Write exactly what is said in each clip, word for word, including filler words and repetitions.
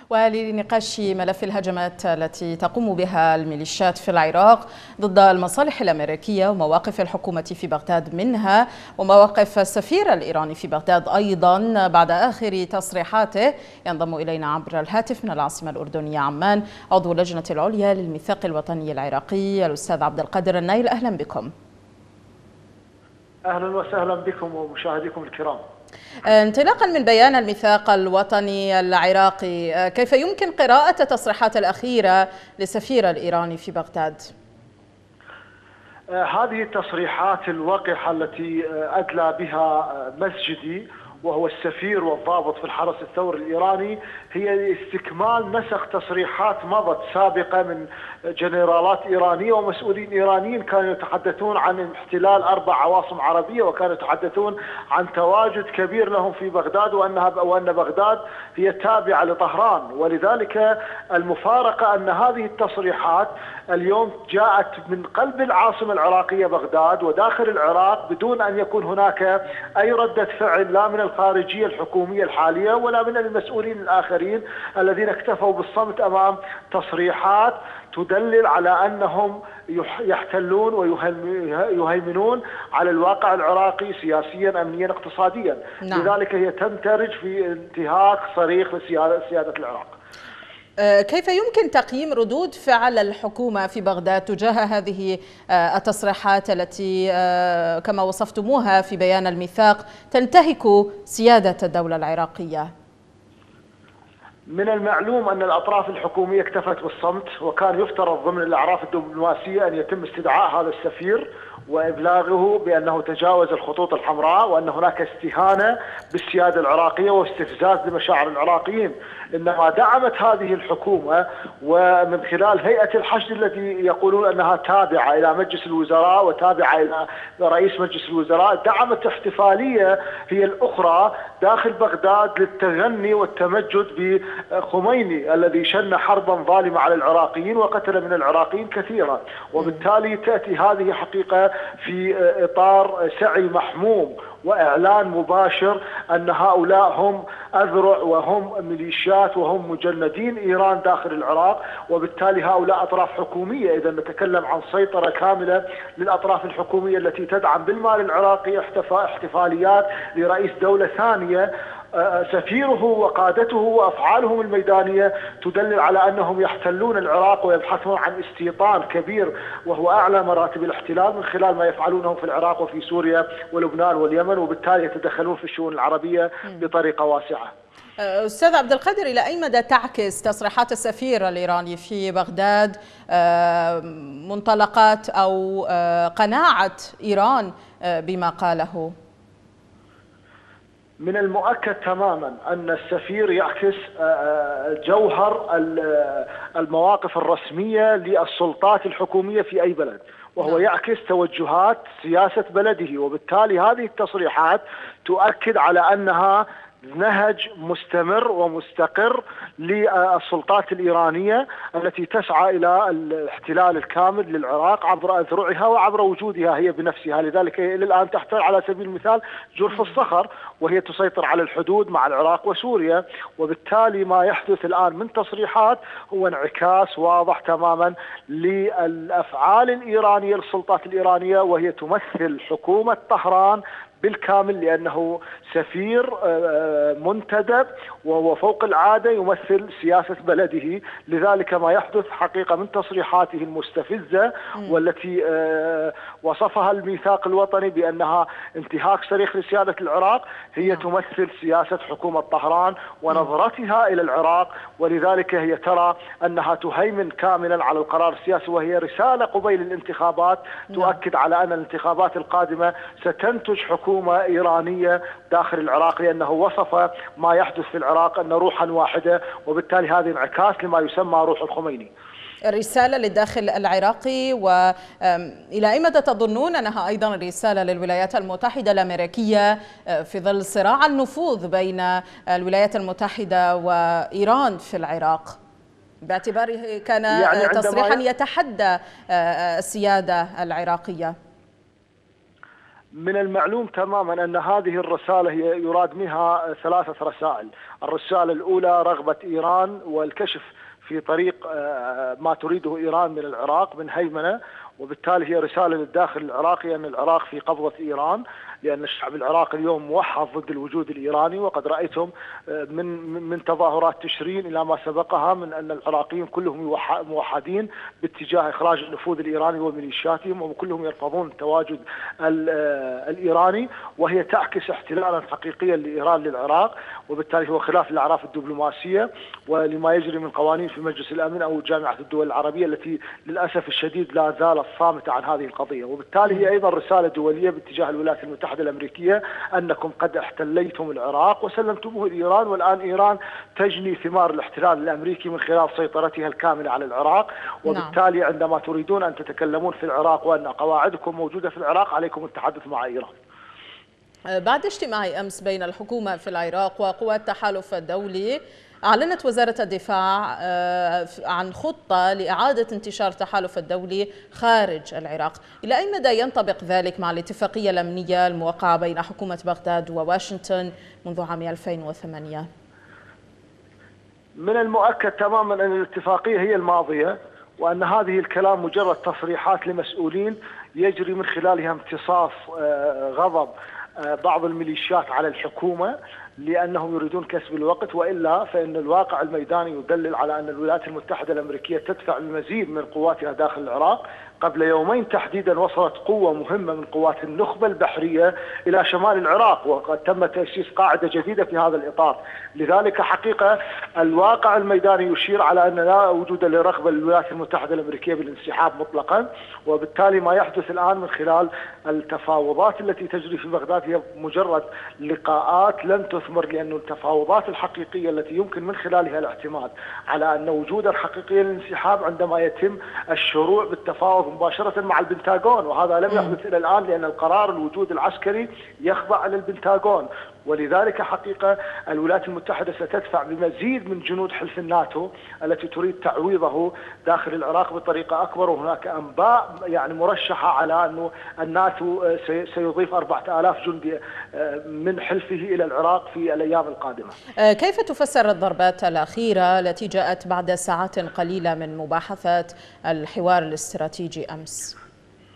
ولنقاش ملف الهجمات التي تقوم بها الميليشيات في العراق ضد المصالح الأمريكية ومواقف الحكومة في بغداد منها، ومواقف السفير الإيراني في بغداد أيضا بعد آخر تصريحاته، ينضم إلينا عبر الهاتف من العاصمة الأردنية عمان عضو اللجنة العليا للميثاق الوطني العراقي الأستاذ عبد القادر النايل. أهلا بكم. أهلا وسهلا بكم ومشاهديكم الكرام. انطلاقا من بيان الميثاق الوطني العراقي، كيف يمكن قراءة التصريحات الأخيرة للسفير الإيراني في بغداد؟ هذه التصريحات الوقحة التي أدلى بها مسجدي وهو السفير والضابط في الحرس الثوري الإيراني هي استكمال نسق تصريحات مضت سابقة من جنرالات إيرانية ومسؤولين إيرانيين كانوا يتحدثون عن احتلال أربع عواصم عربية، وكانوا يتحدثون عن تواجد كبير لهم في بغداد وأنها وأن بغداد هي تابعة لطهران. ولذلك المفارقة أن هذه التصريحات اليوم جاءت من قلب العاصمة العراقية بغداد وداخل العراق بدون أن يكون هناك أي ردة فعل لا من الخارجية الحكومية الحالية ولا من المسؤولين الآخرين الذين اكتفوا بالصمت أمام تصريحات تدلل على أنهم يحتلون ويهيمنون على الواقع العراقي سياسيا أمنيا اقتصاديا. نعم. لذلك هي تندرج في انتهاك صريخ لسيادة العراق. كيف يمكن تقييم ردود فعل الحكومة في بغداد تجاه هذه التصريحات التي كما وصفتموها في بيان الميثاق تنتهك سيادة الدولة العراقية؟ من المعلوم أن الأطراف الحكومية اكتفت بالصمت، وكان يفترض ضمن الأعراف الدبلوماسية أن يتم استدعاء هذا السفير وإبلاغه بأنه تجاوز الخطوط الحمراء وأن هناك استهانة بالسيادة العراقية واستفزاز لمشاعر العراقيين. إنما دعمت هذه الحكومة ومن خلال هيئة الحشد التي يقولون أنها تابعة إلى مجلس الوزراء وتابعة إلى رئيس مجلس الوزراء، دعمت احتفالية هي الأخرى داخل بغداد للتغني والتمجد بخميني الذي شن حربا ظالمة على العراقيين وقتل من العراقيين كثيرا. وبالتالي تأتي هذه حقيقة في إطار سعي محموم وإعلان مباشر أن هؤلاء هم أذرع وهم ميليشيات وهم مجندين إيران داخل العراق، وبالتالي هؤلاء أطراف حكومية. إذا نتكلم عن سيطرة كاملة للأطراف الحكومية التي تدعم بالمال العراقي احتفاليات لرئيس دولة ثانية، سفيره وقادته وأفعالهم الميدانية تدلل على أنهم يحتلون العراق ويبحثون عن استيطان كبير وهو أعلى مراتب الاحتلال من خلال ما يفعلونه في العراق وفي سوريا ولبنان واليمن، وبالتالي يتدخلون في الشؤون العربية بطريقة واسعة. أستاذ عبد القادر، إلى أي مدى تعكس تصريحات السفير الإيراني في بغداد منطلقات أو قناعة إيران بما قاله؟ من المؤكد تماما أن السفير يعكس جوهر المواقف الرسمية للسلطات الحكومية في أي بلد، وهو يعكس توجهات سياسة بلده. وبالتالي هذه التصريحات تؤكد على أنها نهج مستمر ومستقر للسلطات الإيرانية التي تسعى إلى الاحتلال الكامل للعراق عبر أذرعها وعبر وجودها هي بنفسها. لذلك هي الآن تحتل على سبيل المثال جرف الصخر، وهي تسيطر على الحدود مع العراق وسوريا. وبالتالي ما يحدث الآن من تصريحات هو انعكاس واضح تماما للأفعال الإيرانية للسلطات الإيرانية، وهي تمثل حكومة طهران بالكامل لأنه سفير منتدب وهو فوق العادة يمثل سياسة بلده. لذلك ما يحدث حقيقة من تصريحاته المستفزة والتي وصفها الميثاق الوطني بأنها انتهاك صريخ لسيادة العراق هي تمثل سياسة حكومة طهران ونظرتها إلى العراق. ولذلك هي ترى أنها تهيمن كاملا على القرار السياسي، وهي رسالة قبيل الانتخابات تؤكد على أن الانتخابات القادمة ستنتج حكومة إيرانية داخل العراق، لأنه وصف ما يحدث في العراق أن روحا واحدة، وبالتالي هذا انعكاس لما يسمى روح الخميني. رسالة للداخل العراقي، وإلى أي مدى تظنون أنها أيضا رسالة للولايات المتحدة الأمريكية في ظل صراع النفوذ بين الولايات المتحدة وإيران في العراق، باعتباره كان يعني تصريحا يتحدى السيادة العراقية؟ من المعلوم تماما أن هذه الرسالة هي يراد منها ثلاثة رسائل. الرسالة الأولى رغبة إيران والكشف في طريق ما تريده إيران من العراق من هيمنة، وبالتالي هي رسالة للداخل العراقي أن العراق في قبضة إيران، لأن الشعب العراقي اليوم موحد ضد الوجود الإيراني. وقد رأيتم من من تظاهرات تشرين إلى ما سبقها من أن العراقيين كلهم موحدين باتجاه إخراج النفوذ الإيراني وميليشياتهم، وكلهم يرفضون التواجد الإيراني، وهي تعكس احتلالا حقيقيا لإيران للعراق، وبالتالي هو خلاف الأعراف الدبلوماسية ولما يجري من قوانين في مجلس الأمن أو جامعة الدول العربية التي للأسف الشديد لا زالت صامتة عن هذه القضية. وبالتالي هي أيضا رسالة دولية باتجاه الولايات المتحدة الأمريكية أنكم قد احتليتم العراق وسلمتموه لإيران، والآن إيران تجني ثمار الاحتلال الأمريكي من خلال سيطرتها الكاملة على العراق. وبالتالي عندما تريدون أن تتكلمون في العراق وأن قواعدكم موجودة في العراق عليكم التحدث مع إيران. بعد اجتماع أمس بين الحكومة في العراق وقوات التحالف الدولي، أعلنت وزارة الدفاع عن خطة لإعادة انتشار التحالف الدولي خارج العراق. إلى أي مدى ينطبق ذلك مع الاتفاقية الأمنية الموقعة بين حكومة بغداد وواشنطن منذ عام ألفين وثمانية؟ من المؤكد تماما أن الاتفاقية هي الماضية، وأن هذه الكلام مجرد تصريحات لمسؤولين يجري من خلالها امتصاص غضب بعض الميليشيات على الحكومة لأنهم يريدون كسب الوقت، وإلا فإن الواقع الميداني يدلل على أن الولايات المتحدة الأمريكية تدفع المزيد من قواتها داخل العراق. قبل يومين تحديدا وصلت قوة مهمة من قوات النخبة البحرية إلى شمال العراق، وقد تم تأسيس قاعدة جديدة في هذا الإطار. لذلك حقيقة الواقع الميداني يشير على أن لا وجود لرغبة للولايات المتحدة الأمريكية بالانسحاب مطلقا، وبالتالي ما يحدث الآن من خلال التفاوضات التي تجري في بغداد هي مجرد لقاءات لن تثمر، لأن التفاوضات الحقيقية التي يمكن من خلالها الاعتماد على أن وجودا حقيقيا للانسحاب عندما يتم الشروع بالتفاوض مباشرة مع البنتاغون، وهذا لم يحدث إلى الآن لأن القرار الوجود العسكري يخضع للبنتاغون. ولذلك حقيقة الولايات المتحدة ستدفع بمزيد من جنود حلف الناتو التي تريد تعويضه داخل العراق بطريقة أكبر. وهناك أنباء يعني مرشحة على أنه الناتو سيضيف أربعة آلاف جندي من حلفه إلى العراق في الأيام القادمة. كيف تفسر الضربات الأخيرة التي جاءت بعد ساعات قليلة من مباحثة الحوار الاستراتيجي أمس؟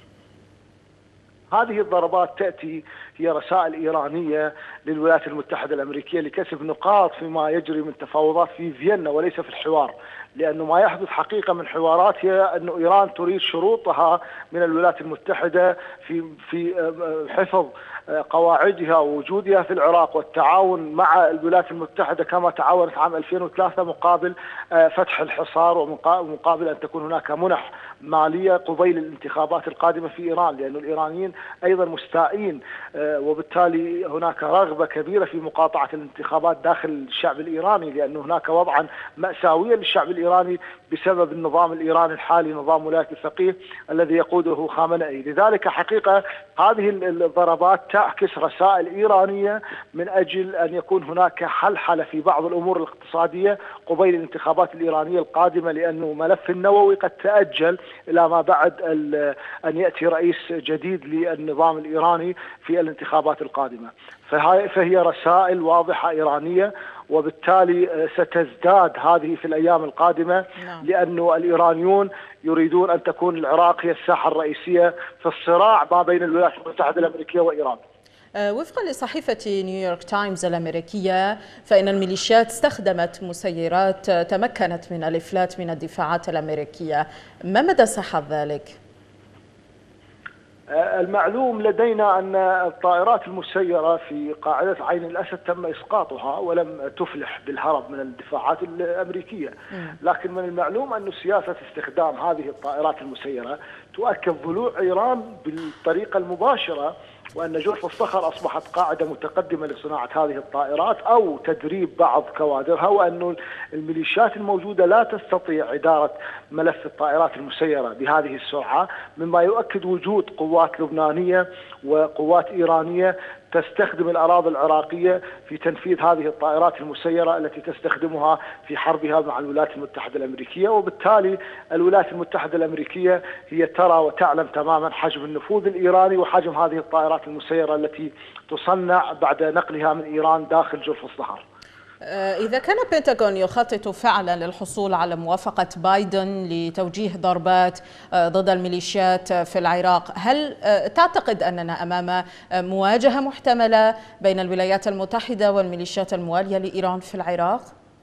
هذه الضربات تأتي هي رسائل إيرانية للولايات المتحدة الأمريكية لكسب نقاط فيما يجري من تفاوضات في فيينا وليس في الحوار، لأنه ما يحدث حقيقة من حوارات هي أن إيران تريد شروطها من الولايات المتحدة في في حفظ قواعدها ووجودها في العراق والتعاون مع الولايات المتحدة كما تعاونت عام ألفين وثلاثة مقابل فتح الحصار ومقابل أن تكون هناك منح مالية قبيل الانتخابات القادمة في إيران، لأن الإيرانيين أيضا مستائين، وبالتالي هناك رغبة كبيرة في مقاطعة الانتخابات داخل الشعب الإيراني، لأن هناك وضعا مأساويا للشعب الإيراني بسبب النظام الإيراني الحالي، نظام ولاية الفقيه الذي يقوده خامنئي. لذلك حقيقة هذه الضربات تعكس رسائل إيرانية من أجل أن يكون هناك حلحلة في بعض الأمور الاقتصادية قبيل الانتخابات الإيرانية القادمة، لأنه ملف النووي قد تأجل إلى ما بعد أن يأتي رئيس جديد للنظام الإيراني في الانتخابات القادمة. فهي رسائل واضحة إيرانية، وبالتالي ستزداد هذه في الأيام القادمة، لأنه الإيرانيون يريدون أن تكون العراق هي الساحة الرئيسية في الصراع ما بين الولايات المتحدة الأمريكية وإيران. وفقا لصحيفة نيويورك تايمز الأمريكية فإن الميليشيات استخدمت مسيرات تمكنت من الإفلات من الدفاعات الأمريكية، ما مدى صحة ذلك؟ المعلوم لدينا أن الطائرات المسيرة في قاعدة عين الأسد تم إسقاطها ولم تفلح بالهرب من الدفاعات الأمريكية، لكن من المعلوم أن سياسة استخدام هذه الطائرات المسيرة تؤكد ضلوع إيران بالطريقة المباشرة، وأن جرف الصخر أصبحت قاعدة متقدمة لصناعة هذه الطائرات أو تدريب بعض كوادرها، وأن الميليشيات الموجودة لا تستطيع إدارة ملف الطائرات المسيرة بهذه السرعة، مما يؤكد وجود قوات لبنانية وقوات إيرانية تستخدم الأراضي العراقية في تنفيذ هذه الطائرات المسيرة التي تستخدمها في حربها مع الولايات المتحدة الأمريكية. وبالتالي الولايات المتحدة الأمريكية هي ترى وتعلم تماما حجم النفوذ الإيراني وحجم هذه الطائرات المسيرة التي تصنع بعد نقلها من إيران داخل جرف الصهر. إذا كان البنتاغون يخطط فعلا للحصول على موافقة بايدن لتوجيه ضربات ضد الميليشيات في العراق، هل تعتقد أننا أمام مواجهة محتملة بين الولايات المتحدة والميليشيات الموالية لإيران في العراق؟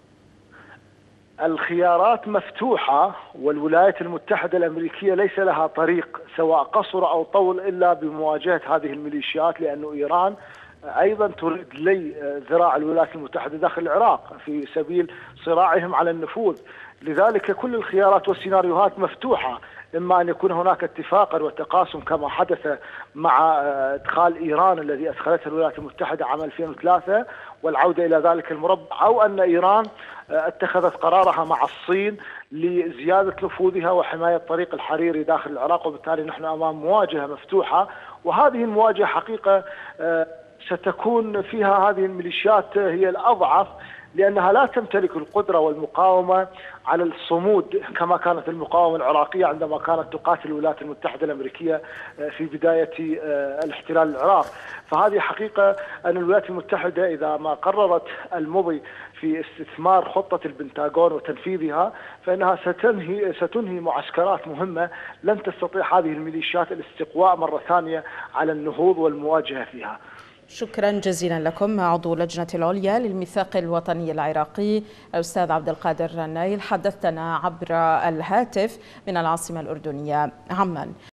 الخيارات مفتوحة، والولايات المتحدة الأمريكية ليس لها طريق سواء قصر أو طول إلا بمواجهة هذه الميليشيات، لأن إيران أيضا تريد لي ذراع الولايات المتحدة داخل العراق في سبيل صراعهم على النفوذ. لذلك كل الخيارات والسيناريوهات مفتوحة، إما أن يكون هناك اتفاقا وتقاسم كما حدث مع إدخال إيران الذي أدخلته الولايات المتحدة عام ألفين وثلاثة والعودة إلى ذلك المربع، أو أن إيران اتخذت قرارها مع الصين لزيادة نفوذها وحماية طريق الحريري داخل العراق. وبالتالي نحن أمام مواجهة مفتوحة، وهذه المواجهة حقيقة ستكون فيها هذه الميليشيات هي الأضعف، لأنها لا تمتلك القدرة والمقاومة على الصمود كما كانت المقاومة العراقية عندما كانت تقاتل الولايات المتحدة الأمريكية في بداية الاحتلال العراق. فهذه حقيقة أن الولايات المتحدة إذا ما قررت المضي في استثمار خطة البنتاغون وتنفيذها، فإنها ستنهي ستنهي معسكرات مهمة لن تستطيع هذه الميليشيات الاستقواء مرة ثانية على النهوض والمواجهة فيها. شكرا جزيلا لكم عضو لجنة العليا للميثاق الوطني العراقي الأستاذ عبد القادر النايل، حدثتنا عبر الهاتف من العاصمة الأردنية عمان.